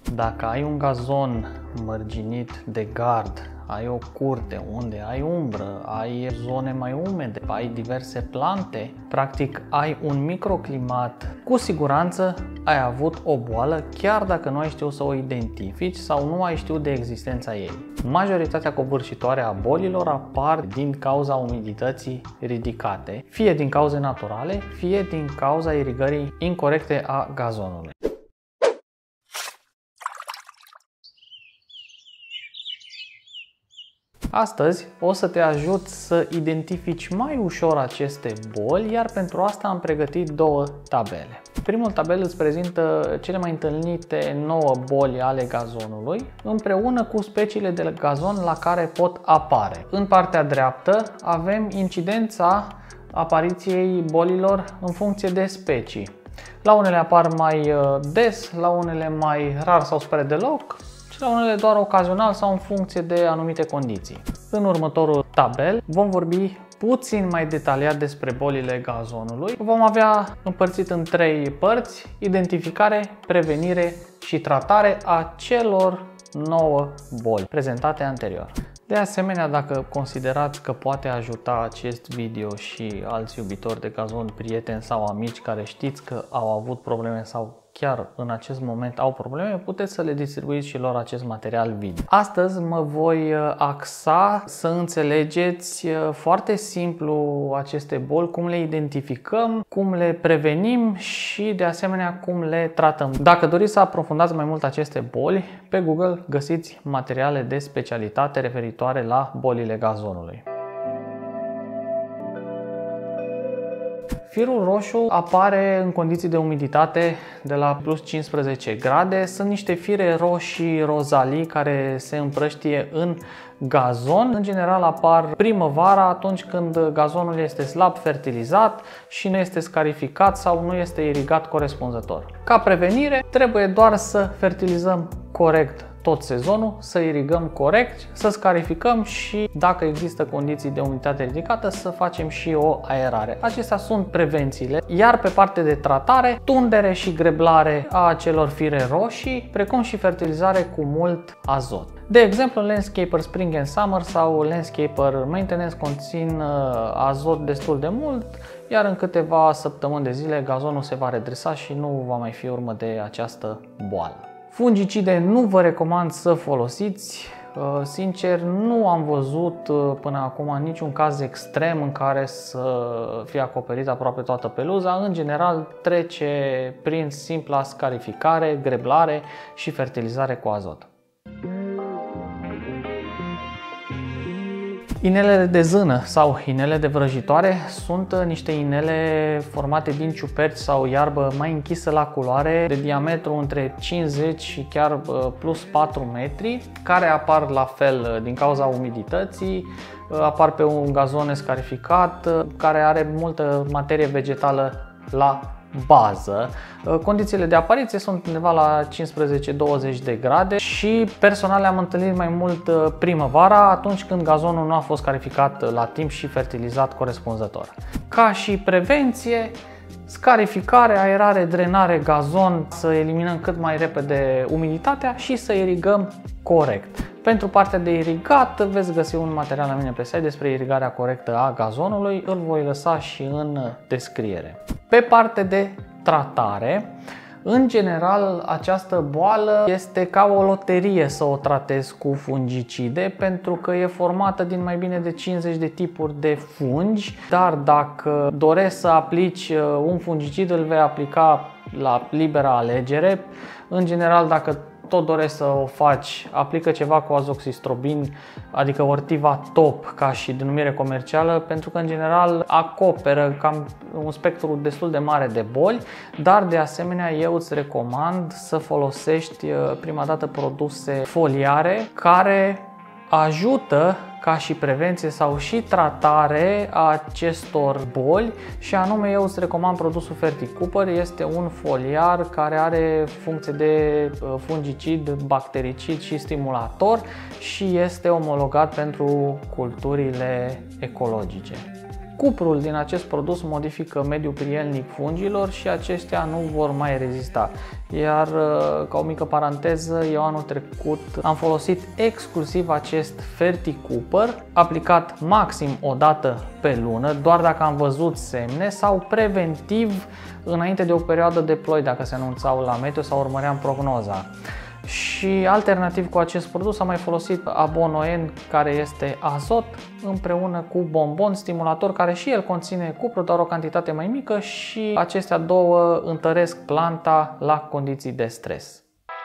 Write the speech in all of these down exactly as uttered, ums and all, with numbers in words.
Dacă ai un gazon mărginit de gard, ai o curte unde ai umbră, ai zone mai umede, ai diverse plante, practic ai un microclimat, cu siguranță ai avut o boală, chiar dacă nu ai știut să o identifici sau nu ai știut de existența ei. Majoritatea covârșitoare a bolilor apar din cauza umidității ridicate, fie din cauze naturale, fie din cauza irigării incorrecte a gazonului. Astăzi o să te ajut să identifici mai ușor aceste boli, iar pentru asta am pregătit două tabele. Primul tabel îți prezintă cele mai întâlnite nouă boli ale gazonului, împreună cu speciile de gazon la care pot apare. În partea dreaptă avem incidența apariției bolilor în funcție de specii. La unele apar mai des, la unele mai rar sau spre deloc, și la unele doar ocazional sau în funcție de anumite condiții. În următorul tabel vom vorbi puțin mai detaliat despre bolile gazonului. Vom avea împărțit în trei părți: identificare, prevenire și tratare a celor nouă boli prezentate anterior. De asemenea, dacă considerați că poate ajuta acest video și alți iubitori de gazon, prieteni sau amici care știți că au avut probleme sau chiar în acest moment au probleme, puteți să le distribuiți și lor acest material video. Astăzi mă voi axa să înțelegeți foarte simplu aceste boli, cum le identificăm, cum le prevenim și de asemenea cum le tratăm. Dacă doriți să aprofundați mai mult aceste boli, pe Google găsiți materiale de specialitate referitoare la bolile gazonului. Firul roșu apare în condiții de umiditate de la plus cincisprezece grade. Sunt niște fire roșii rozalii care se împrăștie în gazon. În general apar primăvara, atunci când gazonul este slab fertilizat și nu este scarificat sau nu este irigat corespunzător. Ca prevenire, trebuie doar să fertilizăm corect tot sezonul, să irigăm corect, să scarificăm și, dacă există condiții de umiditate ridicată, să facem și o aerare. Acestea sunt prevențiile. Iar pe partea de tratare, tundere și greblare a acelor fire roșii, precum și fertilizare cu mult azot. De exemplu, Landscaper Spring and Summer sau Landscaper Maintenance conțin azot destul de mult, iar în câteva săptămâni de zile gazonul se va redresa și nu va mai fi urmă de această boală. Fungicide nu vă recomand să folosiți. Sincer, nu am văzut până acum niciun caz extrem în care să fie acoperită aproape toată peluza. În general, trece prin simpla scarificare, greblare și fertilizare cu azot. Inelele de zână sau inele de vrăjitoare sunt niște inele formate din ciuperci sau iarbă mai închisă la culoare, de diametru între cincizeci și chiar plus patru metri, care apar la fel din cauza umidității, apar pe un gazon escarificat, care are multă materie vegetală la bază. Condițiile de apariție sunt undeva la cincisprezece douăzeci de grade și personal le-am întâlnit mai mult primăvara, atunci când gazonul nu a fost scarificat la timp și fertilizat corespunzător. Ca și prevenție, scarificare, aerare, drenare, gazon, să eliminăm cât mai repede umiditatea și să irigăm corect. Pentru partea de irigat veți găsi un material la mine pe site despre irigarea corectă a gazonului, îl voi lăsa și în descriere. Pe partea de tratare, în general, această boală este ca o loterie să o tratezi cu fungicide, pentru că e formată din mai bine de cincizeci de tipuri de fungi, dar dacă dorești să aplici un fungicid, îl vei aplica la libera alegere. În general, dacă tot dorești să o faci, aplică ceva cu azoxistrobin, adică Ortiva Top ca și denumire comercială, pentru că în general acoperă cam un spectru destul de mare de boli, dar de asemenea eu îți recomand să folosești prima dată produse foliare care ajută ca și prevenție sau și tratare a acestor boli, și anume eu îți recomand produsul Ferticooper. Este un foliar care are funcție de fungicid, bactericid și stimulator și este omologat pentru culturile ecologice. cuprul din acest produs modifică mediul prielnic fungilor și aceștia nu vor mai rezista. Iar ca o mică paranteză, eu anul trecut am folosit exclusiv acest FertiCooper, aplicat maxim o dată pe lună, doar dacă am văzut semne, sau preventiv înainte de o perioadă de ploi, dacă se anunțau la meteo sau urmăream prognoza. Și alternativ cu acest produs am mai folosit Abonoen, care este azot, împreună cu Bonbon stimulator, care și el conține cupru, dar o cantitate mai mică, și acestea două întăresc planta la condiții de stres.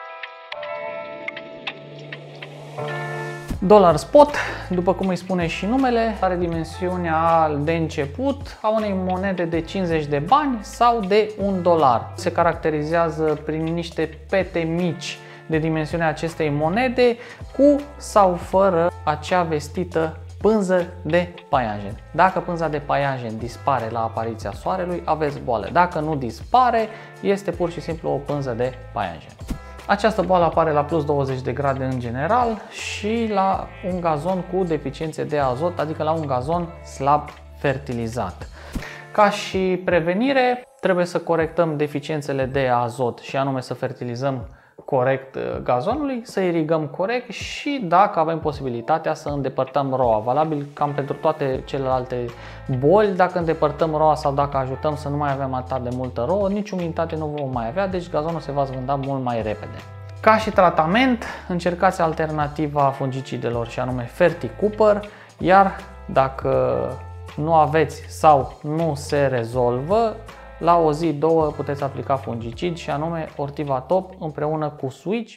Dollar Spot, după cum îi spune și numele, are dimensiunea de început a unei monede de cincizeci de bani sau de un dolar. Se caracterizează prin niște pete mici de dimensiunea acestei monede, cu sau fără acea vestită pânză de paianjen. Dacă pânza de paianjen dispare la apariția soarelui, aveți boală. Dacă nu dispare, este pur și simplu o pânză de paianjen. Această boală apare la plus douăzeci de grade în general și la un gazon cu deficiențe de azot, adică la un gazon slab fertilizat. Ca și prevenire, trebuie să corectăm deficiențele de azot, și anume să fertilizăm corect gazonului, să irigăm corect și, dacă avem posibilitatea, să îndepărtăm roa. Valabil cam pentru toate celelalte boli, dacă îndepărtăm roa sau dacă ajutăm să nu mai avem atât de multă rouă, nici umiditate nu vom mai avea, deci gazonul se va zvânda mult mai repede. Ca și tratament, încercați alternativa fungicidelor, și anume FertiCooper, iar dacă nu aveți sau nu se rezolvă, la o zi, două puteți aplica fungicid, și anume Ortiva Top împreună cu Switch.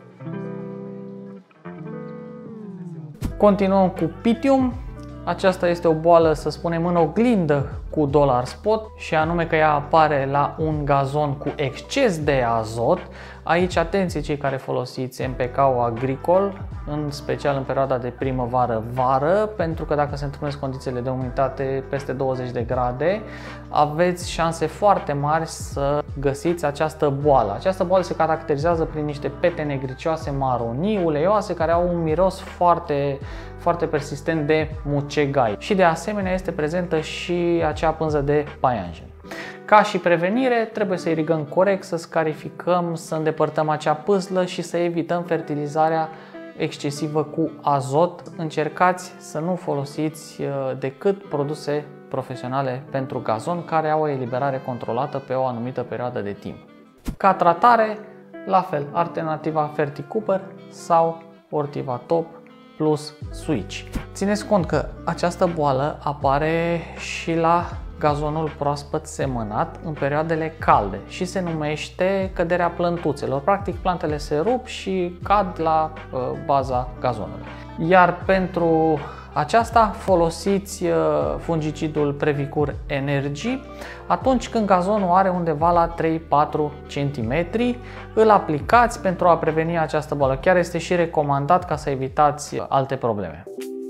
Continuăm cu Pythium. Aceasta este o boală, să spunem, în oglindă cu Dollar Spot, și anume că ea apare la un gazon cu exces de azot. Aici, atenție cei care folosiți M P K-ul agricol, în special în perioada de primăvară-vară, pentru că dacă se întrunesc condițiile de umiditate peste douăzeci de grade, aveți șanse foarte mari să găsiți această boală. Această boală se caracterizează prin niște pete negricioase maronii, uleioase, care au un miros foarte, foarte persistent de mucegai. Și de asemenea este prezentă și acea pânză de paianjen. Ca și prevenire, trebuie să irigăm corect, să scarificăm, să îndepărtăm acea pâslă și să evităm fertilizarea excesivă cu azot. Încercați să nu folosiți decât produse profesionale pentru gazon, care au o eliberare controlată pe o anumită perioadă de timp. Ca tratare, la fel, alternativa FertiCooper sau Ortiva Top plus Switch. Țineți cont că această boală apare și la gazonul proaspăt semănat în perioadele calde și se numește căderea plântuțelor. Practic, plantele se rup și cad la uh, baza gazonului. Iar pentru aceasta folosiți uh, fungicidul Previcur Energy atunci când gazonul are undeva la trei patru centimetri. Îl aplicați pentru a preveni această boală. Chiar este și recomandat ca să evitați alte probleme.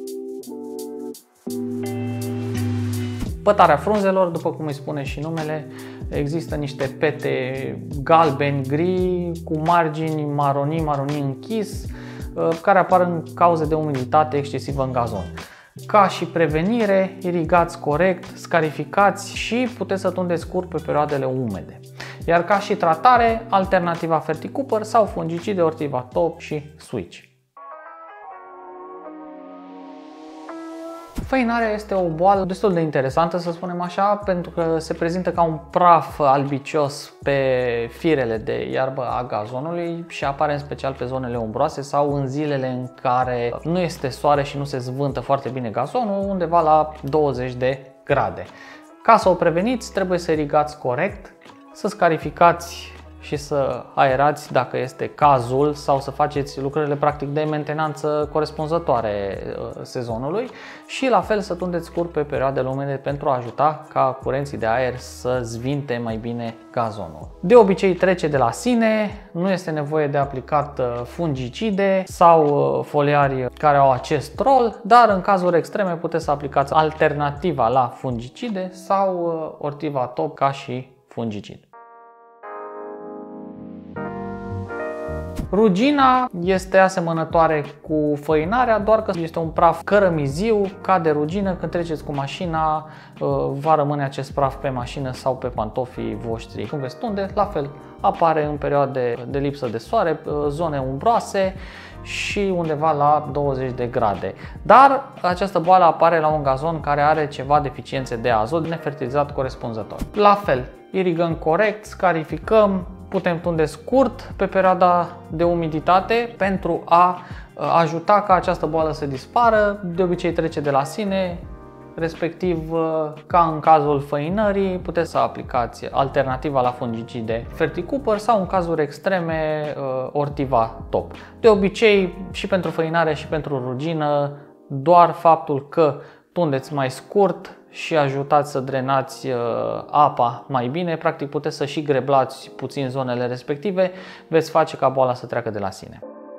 Pătarea frunzelor, după cum îi spune și numele, există niște pete galben-gri cu margini maronii, maronii închis, care apar în cauze de umiditate excesivă în gazon. Ca și prevenire, irigați corect, scarificați și puteți să tundeți scurt pe perioadele umede. Iar ca și tratare, alternativa FertiCooper sau fungicide Ortiva Top și Switch. Făinarea este o boală destul de interesantă, să spunem așa, pentru că se prezintă ca un praf albicios pe firele de iarbă a gazonului și apare în special pe zonele umbroase sau în zilele în care nu este soare și nu se zvântă foarte bine gazonul, undeva la douăzeci de grade. Ca să o preveniți, trebuie să irigați corect, să scarificați și să aerați dacă este cazul sau să faceți lucrările practic de mentenanță corespunzătoare sezonului și la fel să tundeți scurt pe perioadele umede pentru a ajuta ca curenții de aer să zvinte mai bine gazonul. De obicei trece de la sine, nu este nevoie de aplicat fungicide sau foliari care au acest rol, dar în cazuri extreme puteți să aplicați alternativa la fungicide sau Ortiva Top ca și fungicid. Rugina este asemănătoare cu făinarea, doar că este un praf cărămiziu, ca de rugină. Când treceți cu mașina, va rămâne acest praf pe mașină sau pe pantofii voștri. Când veți tunde, la fel, apare în perioade de lipsă de soare, zone umbroase și undeva la douăzeci de grade. Dar această boală apare la un gazon care are ceva deficiențe de azot nefertilizat corespunzător. La fel, irigăm corect, scarificăm, putem tunde scurt pe perioada de umiditate pentru a ajuta ca această boală să dispară. De obicei trece de la sine, respectiv ca în cazul făinării puteți să aplicați alternativa la fungicide Ferticupper sau în cazuri extreme Ortiva Top. De obicei și pentru făinare și pentru rugină, doar faptul că tundeți mai scurt și ajutați să drenați apa mai bine, practic puteți să și greblați puțin zonele respective, veți face ca boala să treacă de la sine.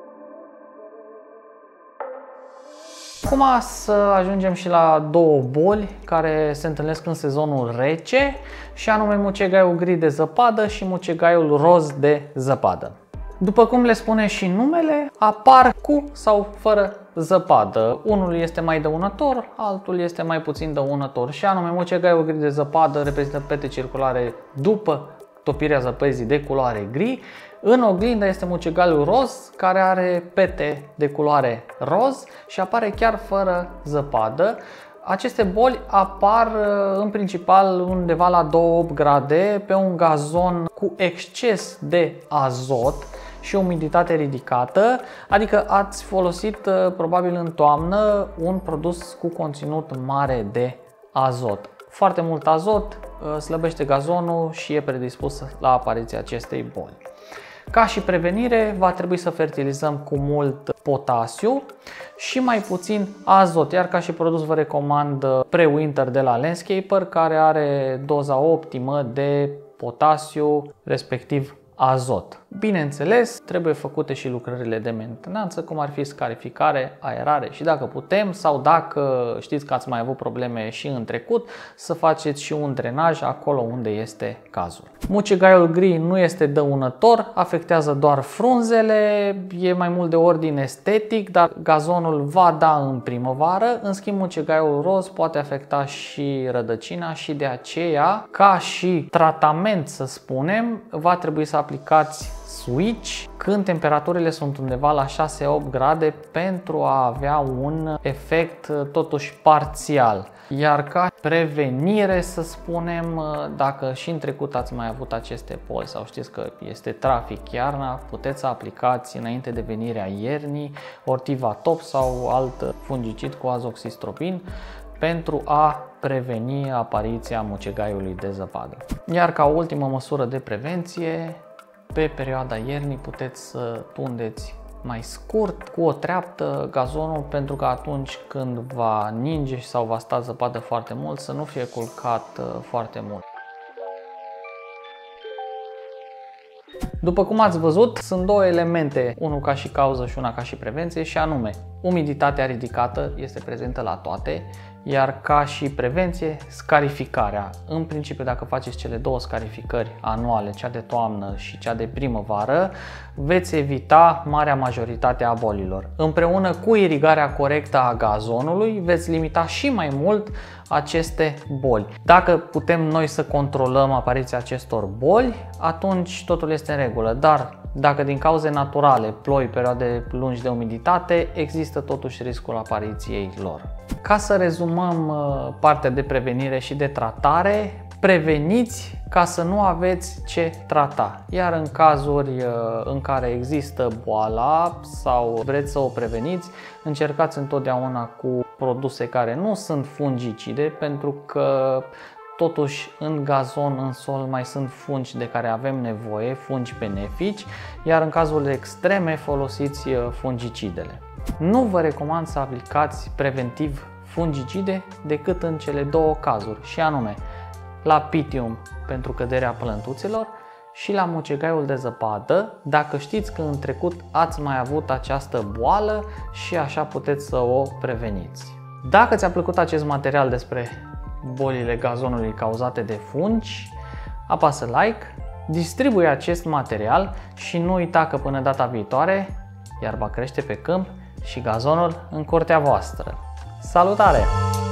Acum să ajungem și la două boli care se întâlnesc în sezonul rece, și anume mucegaiul gri de zăpadă și mucegaiul roz de zăpadă. După cum le spune și numele, apar cu sau fără zăpadă. Unul este mai dăunător, altul este mai puțin dăunător, și anume mucegaiul gri de zăpadă reprezintă pete circulare după topirea zăpezii de culoare gri. În oglindă este mucegaiul roz, care are pete de culoare roz și apare chiar fără zăpadă. Aceste boli apar în principal undeva la două grade pe un gazon cu exces de azot și umiditate ridicată, adică ați folosit probabil în toamnă un produs cu conținut mare de azot. Foarte mult azot slăbește gazonul și e predispus la apariția acestei boli. Ca și prevenire, va trebui să fertilizăm cu mult potasiu și mai puțin azot, iar ca și produs vă recomand Pre-Winter de la Landscaper, care are doza optimă de potasiu, respectiv azot. Bineînțeles, trebuie făcute și lucrările de mentenanță, cum ar fi scarificare, aerare și, dacă putem sau dacă știți că ați mai avut probleme și în trecut, să faceți și un drenaj acolo unde este cazul. Mucegaiul gri nu este dăunător, afectează doar frunzele, e mai mult de ordin estetic, dar gazonul va da în primăvară. În schimb, mucegaiul roz poate afecta și rădăcina și de aceea, ca și tratament, să spunem, va trebui să aplicați switch când temperaturile sunt undeva la șase opt grade pentru a avea un efect totuși parțial. Iar ca prevenire, să spunem, dacă și în trecut ați mai avut aceste boli sau știți că este trafic iarna, puteți să aplicați înainte de venirea iernii Ortiva Top sau alt fungicid cu azoxistropin pentru a preveni apariția mucegaiului de zăpadă. Iar ca ultimă măsură de prevenție, pe perioada iernii puteți să tundeți mai scurt cu o treaptă gazonul, pentru că atunci când va ninge sau va sta zăpadă foarte mult să nu fie culcat foarte mult. După cum ați văzut, sunt două elemente, unul ca și cauză și una ca și prevenție, și anume umiditatea ridicată este prezentă la toate, iar ca și prevenție, scarificarea. În principiu, dacă faceți cele două scarificări anuale, cea de toamnă și cea de primăvară, veți evita marea majoritate a bolilor. Împreună cu irigarea corectă a gazonului, veți limita și mai mult aceste boli. Dacă putem noi să controlăm apariția acestor boli, atunci totul este în regulă, dar dacă din cauze naturale, ploi, perioade lungi de umiditate, există totuși riscul apariției lor. Ca să rezumăm partea de prevenire și de tratare, preveniți ca să nu aveți ce trata. Iar în cazuri în care există boala sau vreți să o preveniți, încercați întotdeauna cu produse care nu sunt fungicide, pentru că totuși în gazon, în sol, mai sunt fungi de care avem nevoie, fungi benefici, iar în cazurile extreme folosiți fungicidele. Nu vă recomand să aplicați preventiv fungicide decât în cele două cazuri, și anume la Pythium pentru căderea plântuțelor și la mucegaiul de zăpadă, dacă știți că în trecut ați mai avut această boală și așa puteți să o preveniți. Dacă ți-a plăcut acest material despre bolile gazonului cauzate de fungi, apasă like, Distribuie acest material și nu uita că până data viitoare, iarba crește pe câmp și gazonul în curtea voastră. Salutare!